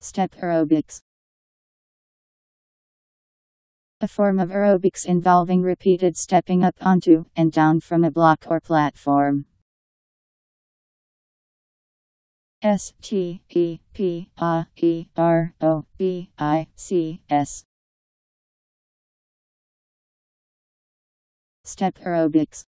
Step aerobics. A form of aerobics involving repeated stepping up onto and down from a block or platform. STEP aerobics. Step aerobics.